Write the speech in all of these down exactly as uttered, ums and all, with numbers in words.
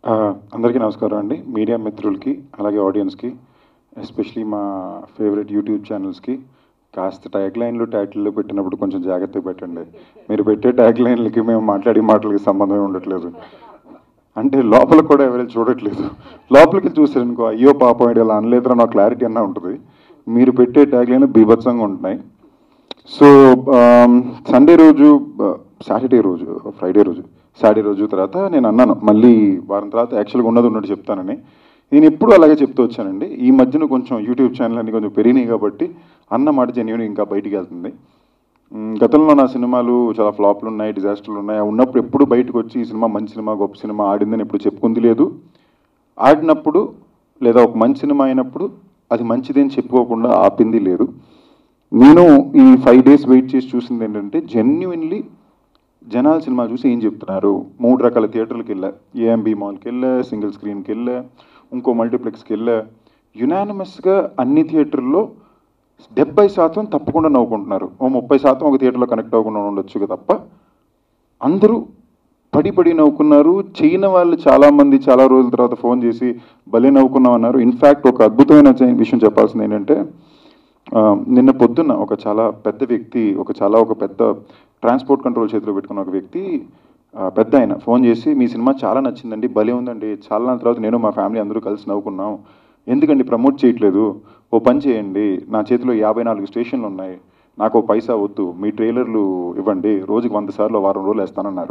అందరికీ నమస్కారం అండి. మీడియా మిత్రులకి అలాగే ఆడియన్స్కి, ఎస్పెషలీ మా ఫేవరెట్ యూట్యూబ్ ఛానల్స్కి కాస్త ట్యాగ్ లైన్లు టైటిల్లో పెట్టినప్పుడు కొంచెం జాగ్రత్తగా పెట్టండి. మీరు పెట్టే ట్యాగ్ లైన్లకి మేము మాట్లాడే మాటలకి సంబంధం ఉండట్లేదు. అంటే లోపల కూడా ఎవరైనా చూడట్లేదు. లోపలికి చూసారనుకో, అయ్యో పాపం ఇలా అనలేదురా నా క్లారిటీ అన్నా ఉంటుంది. మీరు పెట్టే ట్యాగ్ లైన్లు బీభత్సంగా ఉంటున్నాయి. సో సండే రోజు, సాటర్డే రోజు, ఫ్రైడే రోజు, సాటర్డే రోజు తర్వాత నేను అన్నాను మళ్ళీ వారం తర్వాత యాక్చువల్గా ఉన్నది ఉన్నట్టు చెప్తానని. నేను ఎప్పుడు అలాగే చెప్తూ వచ్చానండి. ఈ మధ్యన కొంచెం యూట్యూబ్ ఛానల్ అన్ని కొంచెం పెరిగినాయి కాబట్టి అన్న మాట జెన్యూన్ ఇంకా బయటికి వెళ్తుంది. గతంలో నా సినిమాలు చాలా ఫ్లాప్లు ఉన్నాయి, డిజాస్టర్లు ఉన్నాయి. ఉన్నప్పుడు ఎప్పుడు బయటకు వచ్చి ఈ సినిమా మంచి సినిమా, గొప్ప సినిమా ఆడిందని ఎప్పుడు చెప్పుకుంది లేదు. ఆడినప్పుడు లేదా ఒక మంచి సినిమా అయినప్పుడు అది మంచిదని చెప్పుకోకుండా ఆపింది లేదు. నేను ఈ ఫైవ్ డేస్ వెయిట్ చేసి చూసింది ఏంటంటే, జెన్యున్లీ జనాలు సినిమా చూసి ఏం చెప్తున్నారు. మూడు రకాల థియేటర్లకు వెళ్ళా, ఏఎంబి మాల్కి వెళ్ళా, సింగిల్ స్క్రీన్కి వెళ్ళా, ఇంకో మల్టీప్లెక్స్కి వెళ్ళా. యునానిమస్గా అన్ని థియేటర్లో డెబ్బై శాతం తప్పకుండా నవ్వుకుంటున్నారు. ఓ ముప్పై శాతం ఒక థియేటర్లో కనెక్ట్ అవ్వకుండా ఉండొచ్చు తప్ప అందరూ పడి పడి నవ్వుకున్నారు. చేయని వాళ్ళు చాలామంది చాలా రోజుల తర్వాత ఫోన్ చేసి భలే నవ్వుకున్నాం అన్నారు. ఇన్ఫ్యాక్ట్ ఒక అద్భుతమైన విషయం చెప్పాల్సింది ఏంటంటే, నిన్న పొద్దున్న ఒక చాలా పెద్ద వ్యక్తి, ఒక చాలా ఒక పెద్ద ట్రాన్స్పోర్ట్ కంట్రోల్ చేతిలో పెట్టుకున్న ఒక వ్యక్తి, పెద్ద ఆయన ఫోన్ చేసి మీ సినిమా చాలా నచ్చిందండి, భలే ఉందండి, చాలా నాళ్ళ తర్వాత నేను మా ఫ్యామిలీ అందరూ కలిసి నవ్వుకున్నాం, ఎందుకండి ప్రమోట్ చేయట్లేదు, ఓ పని చేయండి, నా చేతిలో యాభై నాలుగు స్టేషన్లు ఉన్నాయి, నాకు ఓ పైసా వద్దు, మీ ట్రైలర్లు ఇవ్వండి, రోజుకి వంద సార్లు వారం రోజులు వేస్తానన్నారు.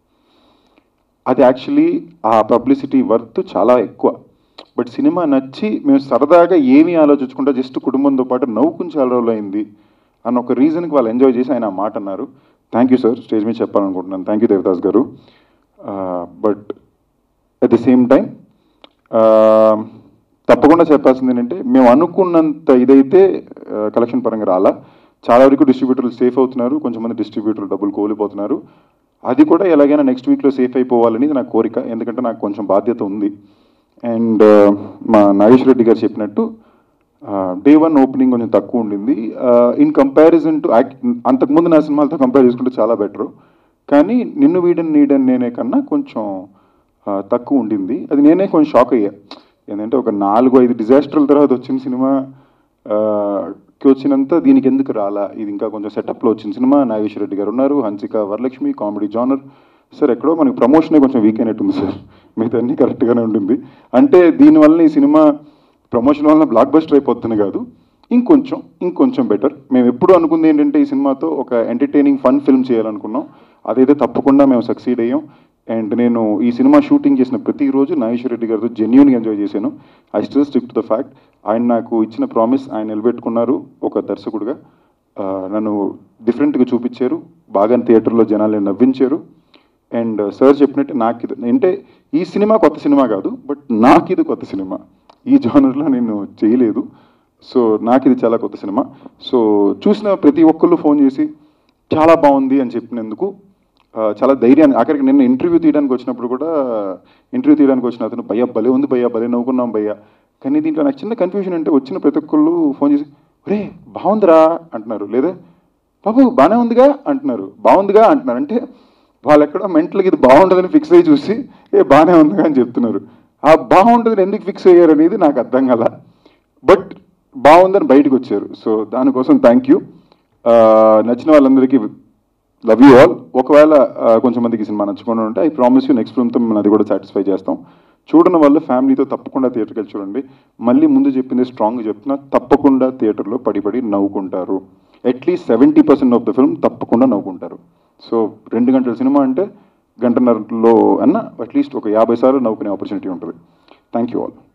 అది యాక్చువల్లీ ఆ పబ్లిసిటీ వర్త్ చాలా ఎక్కువ. బట్ సినిమా నచ్చి మేము సరదాగా ఏమీ ఆలోచించకుండా జస్ట్ కుటుంబంతో పాటు నవ్వుకుని చాలా రోజులు అయింది అన్న ఒక రీజన్కి వాళ్ళు ఎంజాయ్ చేసి ఆయన ఆ మాట అన్నారు. థ్యాంక్ యూ సార్, స్టేజ్ మీద చెప్పాలనుకుంటున్నాను. Thank you Devadas garu. But at the same time తప్పకుండా చెప్పాల్సింది ఏంటంటే, మేము అనుకున్నంత ఇదైతే కలెక్షన్ పరంగా రాలా. చాలా వరకు డిస్ట్రిబ్యూటర్లు సేఫ్ అవుతున్నారు, కొంచెంమంది డిస్ట్రిబ్యూటర్లు డబ్బులు కోల్పోతున్నారు. అది కూడా ఎలాగైనా నెక్స్ట్ వీక్లో సేఫ్ అయిపోవాలనేది నా కోరిక, ఎందుకంటే నాకు కొంచెం బాధ్యత ఉంది. అండ్ మా నాగేశ్వర రెడ్డి గారు చెప్పినట్టు డే వన్ ఓపెనింగ్ కొంచెం తక్కువ ఉండింది. ఇన్ కంపారిజన్ టు యాక్ట్ అంతకుముందు నా సినిమాలతో కంపేర్ చేసుకుంటే చాలా బెటరు. కానీ నిన్ను వీడని నీడని నేనే కన్నా కొంచెం తక్కువ ఉండింది. అది నేనే కొంచెం షాక్ అయ్యా. ఏంటంటే ఒక నాలుగు ఐదు డిజాస్టర్ల తర్వాత వచ్చిన సినిమాకి వచ్చినంత దీనికి ఎందుకు రాలా, ఇది ఇంకా కొంచెం సెటప్లో వచ్చిన సినిమా. నాగేశ్వర రెడ్డి గారు ఉన్నారు, Hansika Varalakshmi, comedy genre. Sir ఎక్కడో మనకి ప్రమోషనే కొంచెం వీక్ అయినట్టుంది సార్, మిగతా అన్నీ కరెక్ట్గానే ఉంటుంది. అంటే దీనివల్ల ఈ సినిమా ప్రమోషన్ వల్ల బ్లాక్ బస్టర్ అయిపోతుంది కాదు, ఇంకొంచెం ఇంకొంచెం బెటర్. మేము ఎప్పుడు అనుకుంది ఏంటంటే, ఈ సినిమాతో ఒక ఎంటర్టైనింగ్ ఫన్ ఫిల్మ్ చేయాలనుకున్నాం. అదైతే తప్పకుండా మేము సక్సీడ్ అయ్యాం. అండ్ నేను ఈ సినిమా షూటింగ్ చేసిన ప్రతిరోజు నాగేశ్వర రెడ్డి గారితో జెన్యూన్గా ఎంజాయ్ చేశాను. I still stick to the fact. ఆయన నాకు ఇచ్చిన ప్రామిస్ ఆయన నిలబెట్టుకున్నారు. ఒక దర్శకుడిగా నన్ను డిఫరెంట్గా చూపించారు, బాగా థియేటర్లో జనాల్ని నవ్వించారు. అండ్ సార్ చెప్పినట్టు నాకు ఇది అంటే ఈ సినిమా కొత్త సినిమా కాదు, బట్ నాకు ఇది కొత్త సినిమా. ఈ జానర్లో నేను చేయలేదు. సో నాకు ఇది చాలా కొత్త సినిమా. సో చూసిన ప్రతి ఒక్కళ్ళు ఫోన్ చేసి చాలా బాగుంది అని చెప్పినందుకు చాలా ధైర్యాన్ని, ఆఖరికి నిన్న ఇంటర్వ్యూ తీయడానికి వచ్చినప్పుడు కూడా, ఇంటర్వ్యూ తీయడానికి వచ్చిన అతను భయ్యా భలే ఉంది భయ్యా, భలే నవ్వుకున్నాం భయ్యా. కానీ దీంట్లో నాకు చిన్న కన్ఫ్యూజన్ అంటే, వచ్చిన ప్రతి ఒక్కళ్ళు ఫోన్ చేసి ఒరే బాగుందిరా అంటున్నారు, లేదా బాబు బాగానే ఉందిగా అంటున్నారు, బాగుందిగా అంటున్నారు. అంటే వాళ్ళు ఎక్కడో మెంటల్కి ఇది బాగుంటుందని ఫిక్స్ అయ్యి చూసి ఏ బాగానే ఉందిగా అని చెప్తున్నారు. ఆ బాగుంటుందని ఎందుకు ఫిక్స్ అయ్యారు అనేది నాకు అర్థం కాల. బట్ బాగుందని బయటకు వచ్చారు. సో దానికోసం థ్యాంక్ యూ. నచ్చిన వాళ్ళందరికీ లవ్ యూ ఆల్. ఒకవేళ కొంచెం మందికి సినిమా నచ్చకుండా ఉంటే ఐ ప్రామిస్ యూ నెక్స్ట్ ఫిల్మ్తో మేము అది కూడా సాటిస్ఫై చేస్తాం. చూడడం వల్ల ఫ్యామిలీతో తప్పకుండా థియేటర్కి వెళ్ళి చూడండి. మళ్ళీ ముందు చెప్పింది స్ట్రాంగ్గా చెప్తున్నా, తప్పకుండా థియేటర్లో పడి పడి నవ్వుకుంటారు. At least seventy percent of the film తప్పకుండా నవ్వుకుంటారు. సో రెండు గంటల సినిమా అంటే గంటన్నరలో అన్న అట్లీస్ట్ ఒక యాభై సార్లు నవ్వుకునే ఆపర్చునిటీ ఉంటుంది. Thank you all.